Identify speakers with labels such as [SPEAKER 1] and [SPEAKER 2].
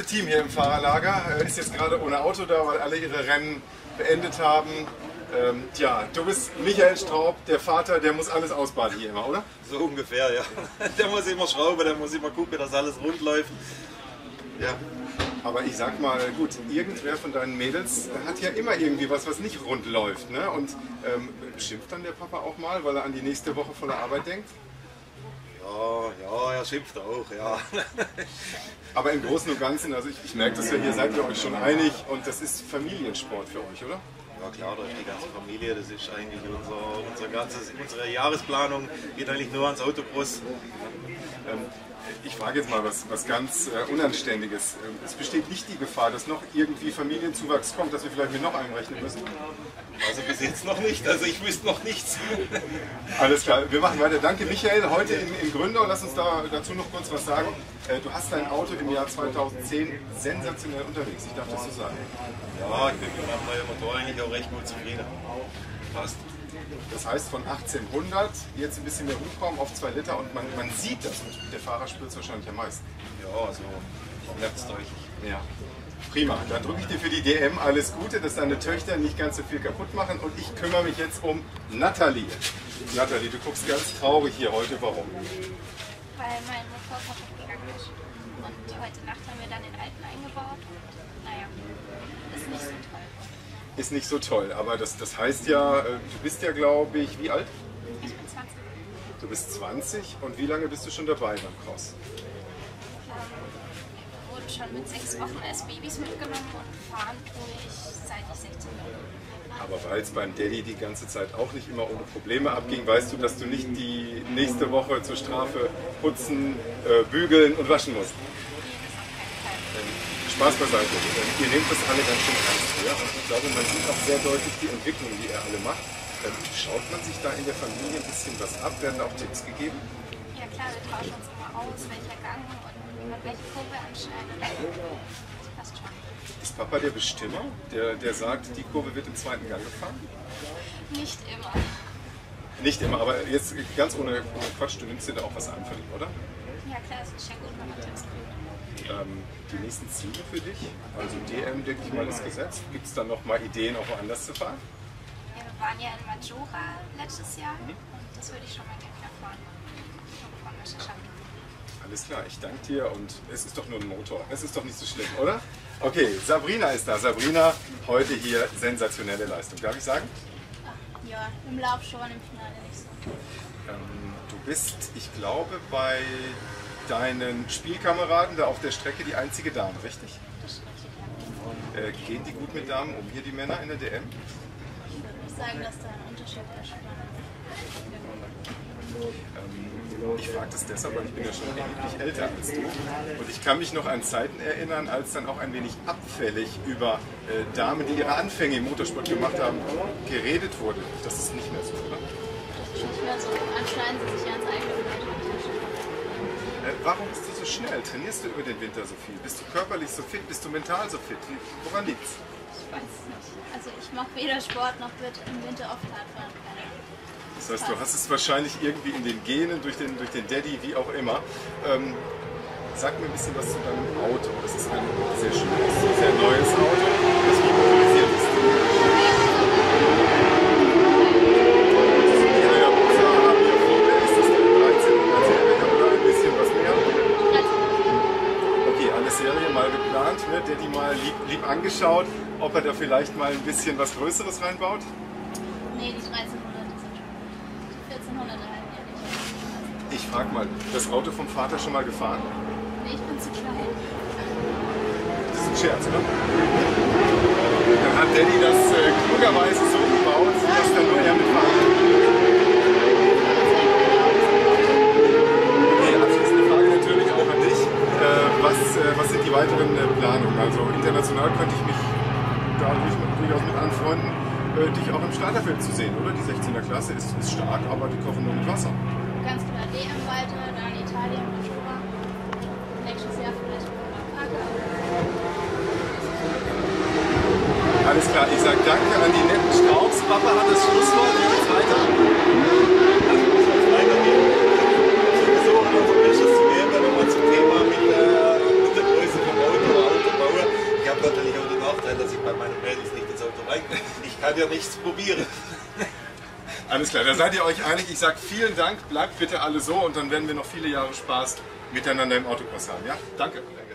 [SPEAKER 1] Team hier im Fahrerlager. Ist jetzt gerade ohne Auto da, weil alle ihre Rennen beendet haben. Tja, du bist Michael Straub, der Vater, der muss alles ausbaden hier immer, oder?
[SPEAKER 2] So ungefähr, ja. Der muss immer schrauben, der muss immer gucken, dass alles rund läuft. Ja.
[SPEAKER 1] Aber ich sag mal, gut, irgendwer von deinen Mädels hat ja immer irgendwie was nicht rund läuft. Ne? Und schimpft dann der Papa auch mal, weil er an die nächste Woche voller Arbeit denkt?
[SPEAKER 2] Ja, er schimpft auch, ja.
[SPEAKER 1] Aber im Großen und Ganzen, also ich merke das ja, hier seid ihr euch schon einig und das ist Familiensport für euch, oder?
[SPEAKER 2] Ja klar, da ist die ganze Familie, das ist eigentlich unsere Jahresplanung, geht eigentlich nur ans Autocross.
[SPEAKER 1] Ich frage jetzt mal was ganz Unanständiges. Es besteht nicht die Gefahr, dass noch irgendwie Familienzuwachs kommt, dass wir vielleicht mit noch einem rechnen müssen?
[SPEAKER 2] Also bis jetzt noch nicht, also ich wüsste noch nichts.
[SPEAKER 1] Alles klar, wir machen weiter. Danke Michael, heute in Gründau, lass uns dazu noch kurz was sagen. Du hast dein Auto im Jahr 2010 sensationell unterwegs, ich darf das so sagen.
[SPEAKER 2] Ja, ich bin mit meinem neuen Motor eigentlich auch recht gut zufrieden. Passt.
[SPEAKER 1] Das heißt von 1800 jetzt ein bisschen mehr Hubraum auf 2 Liter und man sieht das und der Fahrer spürt es wahrscheinlich am meisten.
[SPEAKER 2] Ja, also ich merke es deutlich.
[SPEAKER 1] Ja. Prima, dann drücke ich dir für die DM alles Gute, dass deine Töchter nicht ganz so viel kaputt machen und ich kümmere mich jetzt um Nathalie. Nathalie, du guckst ganz traurig hier heute, warum?
[SPEAKER 3] Weil mein Motor kaputt gegangen ist. Und heute Nacht haben wir dann den alten eingebaut. Naja, ist nicht so toll.
[SPEAKER 1] Ist nicht so toll, aber das heißt ja, du bist ja glaube ich, wie alt?
[SPEAKER 3] Ich bin 20.
[SPEAKER 1] Du bist 20 und wie lange bist du schon dabei beim Cross?
[SPEAKER 3] Wir wurden schon mit 6 Wochen als Babys mitgenommen und fahren tue ich seit ich 16 bin.
[SPEAKER 1] Aber weil es beim Daddy die ganze Zeit auch nicht immer ohne Probleme abging, weißt du, dass du nicht die nächste Woche zur Strafe putzen, bügeln und waschen musst? Spaß beiseite. Ihr nehmt das alle ganz schön ernst. Ja? Und ich glaube, man sieht auch sehr deutlich die Entwicklung, die ihr alle macht. Schaut man sich da in der Familie ein bisschen was ab? Werden auch Tipps gegeben?
[SPEAKER 3] Ja klar, wir tauschen uns immer aus, welcher Gang und wie man welche Kurve anschneidet. Das passt schon.
[SPEAKER 1] Ist Papa der Bestimmer, der sagt, die Kurve wird im 2. Gang gefahren?
[SPEAKER 3] Nicht immer.
[SPEAKER 1] Nicht immer, aber jetzt ganz ohne Quatsch, du nimmst dir da auch was an von ihm, oder?
[SPEAKER 3] Ja klar, es ist ja gut, wenn man Tipps kriegt.
[SPEAKER 1] Die nächsten Ziele für dich? Also DM, denke ich mal, ist gesetzt. Gibt es dann noch mal Ideen, auch woanders zu fahren?
[SPEAKER 3] Ja, wir waren ja in Majora letztes Jahr und das würde ich schon mal gerne erfahren. Von Meisterschaft.
[SPEAKER 1] Alles klar, ich danke dir und es ist doch nur ein Motor. Es ist doch nicht so schlimm, oder? Okay, Sabrina ist da. Sabrina, heute hier sensationelle Leistung. Darf ich sagen?
[SPEAKER 3] Ja, im Lauf schon, im Finale nicht so.
[SPEAKER 1] Du bist, ich glaube, bei deinen Spielkameraden da auf der Strecke die einzige Dame, richtig?
[SPEAKER 3] Das ist richtig, ja.
[SPEAKER 1] Gehen die gut mit Damen um, hier die Männer in der DM?
[SPEAKER 3] Ich würde nicht sagen, dass da ein Unterschied ist.
[SPEAKER 1] Ich frage das deshalb, weil ich bin ja schon erheblich älter als du. Und ich kann mich noch an Zeiten erinnern, als dann auch ein wenig abfällig über Damen, die ihre Anfänge im Motorsport gemacht haben, geredet wurde. Das ist nicht mehr so, oder?
[SPEAKER 3] Das ist nicht mehr so. Anschneiden sie sich ja ans eigene Fleisch.
[SPEAKER 1] Warum bist du so schnell? Trainierst du über den Winter so viel? Bist du körperlich so fit? Bist du mental so fit? Woran liegt's?
[SPEAKER 3] Ich weiß es nicht. Also ich mache weder Sport noch wird im Winter oft Radfahren.
[SPEAKER 1] Das heißt, du hast es wahrscheinlich irgendwie in den Genen, durch den Daddy, wie auch immer. Sag mir ein bisschen was zu deinem Auto. Das ist ein sehr schönes, sehr neues Auto, das wie motorisiert ist. Serie mal geplant, ne? Der die mal lieb angeschaut, ob er da vielleicht mal ein bisschen was Größeres reinbaut?
[SPEAKER 3] Nee, die 1300 sind schon. Die 1400 halten ja nicht.
[SPEAKER 1] Ich frag mal, das Auto vom Vater schon mal gefahren?
[SPEAKER 3] Nee, ich bin zu klein.
[SPEAKER 1] Das ist ein Scherz, oder? Dann hat Daddy das klugerweise so gebaut, dass da nur er mitfahren kann. Okay, abschließende Frage natürlich auch an dich. Was sind die weiteren Planungen? Also international könnte ich mich da durchaus mit anfreunden, dich auch im Starterfeld zu sehen, oder? Die 16er Klasse ist stark, aber die kochen nur mit Wasser.
[SPEAKER 3] Ganz klar DM weiter, dann Italien und Jura. Nächstes Jahr vielleicht Parker.
[SPEAKER 1] Alles klar, ich sage danke an die netten Straubs. Papa hat das Schlusswort, wie geht's weiter?
[SPEAKER 2] Also muss man es weitergehen. Sowieso an unser Bestes zu gehen, wenn wir zum Thema mit der Größe vom Auto natürlich auch den Nachteil, dass ich bei meinen Mädels nicht ins Auto reinkomme. Ich kann ja nichts probieren.
[SPEAKER 1] Alles klar, da seid ihr euch einig. Ich sage vielen Dank, bleibt bitte alle so und dann werden wir noch viele Jahre Spaß miteinander im Autokurs haben. Ja, danke.